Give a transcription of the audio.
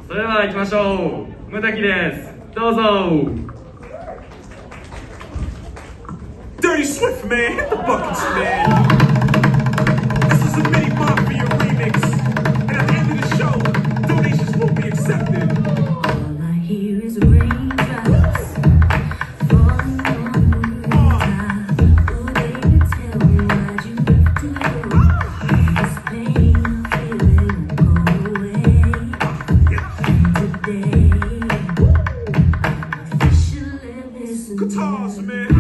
それでは行きましょう。ムタキです。どうぞ。 Dirty Swift, man, hit the buckets, man. This is a mini Mafia remix, and at the end of the show, donations will be accepted. All I hear is raindrops falling on the rooftop. Oh, baby, tell me why'd you have to go? This pain I'm feeling won't go away. And today, I'm officially missing Guitars, you. man.